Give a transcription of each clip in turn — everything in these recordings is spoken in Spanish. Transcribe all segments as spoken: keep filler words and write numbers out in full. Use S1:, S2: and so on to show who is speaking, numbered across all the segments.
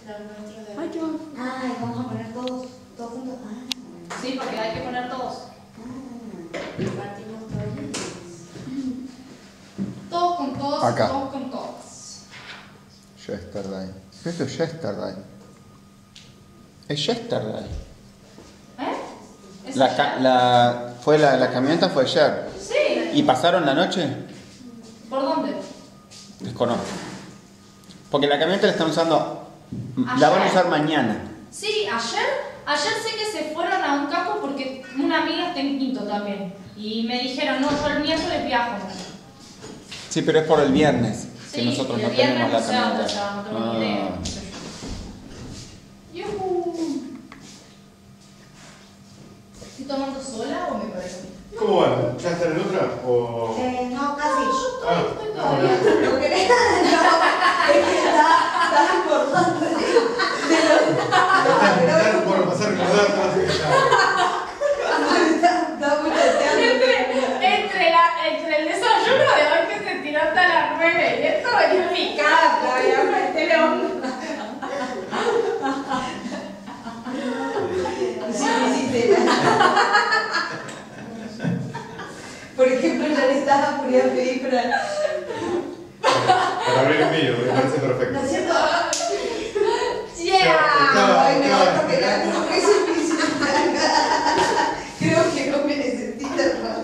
S1: Ay, qué bueno. Ay, vamos a poner todos, todos juntos. Ah.
S2: Sí, porque hay que poner todos.
S1: Ah, partimos todos.
S2: Todos con todos,
S3: Acá.
S2: todos con todos.
S3: Yesterday. Esto es Yesterday. Es Yesterday.
S2: ¿Eh? ¿Es
S3: La,
S2: ayer?
S3: ca- la, fue la, la camioneta fue ayer.
S2: Sí.
S3: ¿Y pasaron la noche?
S2: ¿Por dónde?
S3: Desconozco. Porque la camioneta la están usando. La van a
S2: Ayer.
S3: usar mañana.
S2: Sí, ayer, ayer sé que se fueron a un campo porque una amiga está en Quinto también. Y me dijeron, no, yo el miércoles viajo.
S3: Sí, pero es por el viernes. Que
S2: Sí,
S3: nosotros
S2: y
S3: no
S2: el viernes
S3: tenemos la
S2: no sé a dónde
S3: camioneta.
S2: se va, no tengo ni idea.
S3: Ah.
S2: Yujú. ¿Estoy tomando sola o me parece?
S4: ¿Cómo van? ¿Ya están en otra? ¿O...?
S1: Eh, no, casi.
S4: Ah,
S2: Estoy todavía.
S1: ¿Lo querés? No, es que está, está importante. De
S4: Claro, bueno, pasar a recordar todas estas.
S1: Está, está muchateando.
S2: Entre, entre, la, entre el desayuno de hoy que se tiró hasta las nueve y esto venía picada todavía, metele onda.
S1: Sí, sí, sí. Por ejemplo, ya le estaba por ir a pedir para...
S4: Para abrir el mío, me parece perfecto.
S1: ¿No es cierto?
S2: ¡Yeah!
S1: Ay, no, porque la creo que es difícil. Creo que no me necesita más.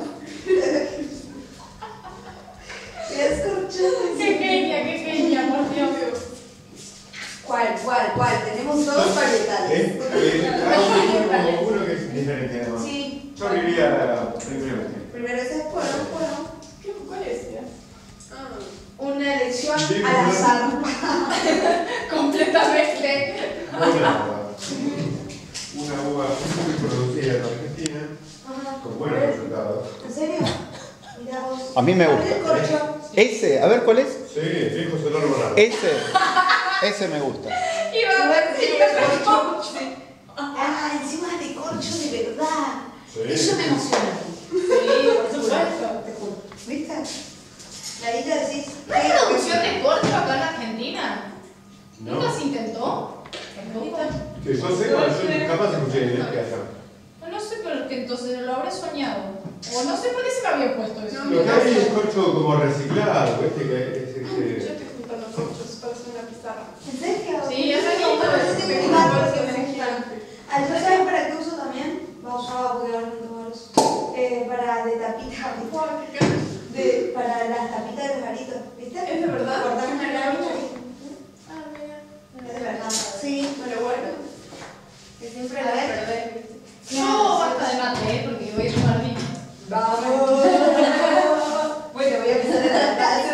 S1: Me has corchado.
S2: ¡Qué genia, qué genia, por Dios!
S1: ¿Cuál, cuál, cuál? Tenemos dos varietales.
S4: ¿Eh? Eh, Hay uno, uno que es diferente, además.
S1: Sí.
S4: Yo abriría primero.
S1: Primero ese es bueno, bueno.
S2: ¿Cuál es?
S1: Una elección
S4: Sí,
S1: al
S4: pues,
S1: azar.
S2: Completamente.
S4: Una uva. Una uva muy producida en Argentina,
S1: Ajá.
S4: con buenos resultados.
S1: ¿En serio? Mirá vos.
S3: A mí me
S1: ¿Cuál
S3: gusta.
S1: es el corcho?
S3: Ese, a ver cuál es.
S4: Sí, viejo solar borrado.
S3: Ese. Ese me gusta.
S2: Iba a ver si yo me corcho.
S1: Ah, encima de corcho de verdad.
S4: Sí.
S1: Eso me emociona.
S2: Sí, por supuesto.
S1: Te juro. ¿Viste? La isla decís.
S2: ¿No hay producción de corcho acá en Argentina?
S4: No.
S2: ¿Nunca se intentó?
S4: Que yo sé, bueno, yo capaz escuché ¿eh? que allá.
S2: No sé, pero que entonces lo habré soñado. O no sé por qué se me había puesto eso.
S4: Lo que hay es corcho como reciclado, ¿viste? Que es
S5: Yo
S4: este.
S5: estoy juntando corchos para hacer una pizarra.
S1: ¿En serio?
S2: Sí, es
S1: re
S2: lindo,
S1: Parece
S2: es
S1: que
S2: lindo,
S1: me encanta,
S5: parece
S1: que me
S5: que
S1: gusta.
S5: gigante.
S1: Ah, ¿yo sabes para qué uso también? Vamos a porque ahora no tengo los. Eh, para de tapita.
S5: Guau, qué ganas.
S1: De, para las tapitas de los garitos. ¿Viste?
S5: ¿Es de verdad?
S1: Cortamos
S5: ¿Es de
S1: una
S5: verdad?
S1: lancha.
S5: Ah, mira.
S1: Es de verdad. Sí.
S5: Pero bueno.
S1: Que siempre
S5: A
S1: la ves.
S5: ver.
S2: No, basta de mate, ¿eh? Porque voy a tomar vino.
S1: Vamos. Bueno, voy a empezar a tratar.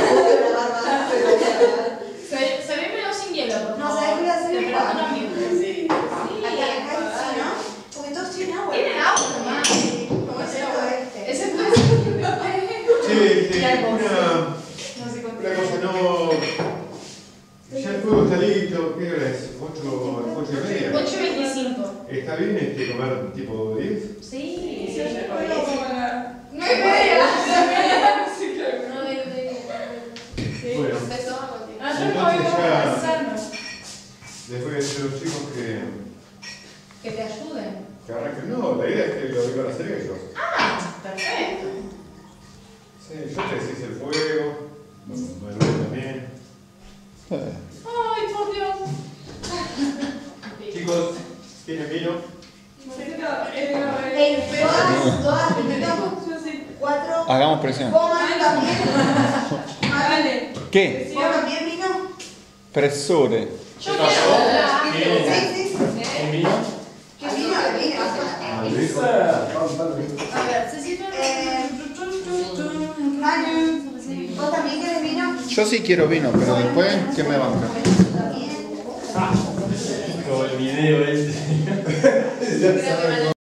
S2: Se- Servímelo sin hielo, por
S1: No,
S2: favor.
S1: ¿sabes qué voy a hacer?
S2: Temperatura ambiente.
S5: Sí.
S1: Acá, acá sí, ¿no? Porque todos tienen agua.
S2: Tienen agua nomás.
S1: Como excepto este.
S2: Ese fue.
S4: Sí, sí,
S2: Ya,
S4: una,
S5: No sé cuánto.
S4: una cosa no. Ya el fuego está listo, ¿qué hora es? ocho, ocho y media.
S2: ocho veinticinco.
S4: ¿Está bien este comer tipo diez?
S2: Sí.
S5: Sí, ayer comimos como a las
S2: Nueve y media.
S5: Sí, claro.
S2: No, de, de,
S5: Sí,
S4: Bueno.
S5: empezó a contigo.
S2: Ayer
S4: Entonces
S2: comimos
S4: ya-
S2: más sano.
S4: Les voy a decir a los chicos que,
S2: Que te ayuden.
S4: que arranquen. No, la idea es que lo iban a hacer ellos.
S2: Ah, perfecto.
S4: Sí, yo te decís el fuego, Manuel también.
S3: Eh,
S2: Ay, por Dios.
S4: Chicos, ¿tienen vino?
S1: En todas, todas, necesitamos
S5: Yo sí.
S1: cuatro.
S3: Hagamos presión.
S1: Coman también.
S5: Vale.
S3: ¿Qué?
S1: ¿Vos también vino?
S3: Presure.
S2: Yo quiero otra.
S1: Sí, sí.
S4: ¿Un vino?
S1: ¿Qué vino? ¿Qué vino?
S2: A ver, se sirve.
S1: Eh, Manu, ¿vos también querés vino?
S3: Yo sí quiero vino, pero después, ¿qué me banca?
S1: También.
S6: Como el video este.
S5: Creo que van a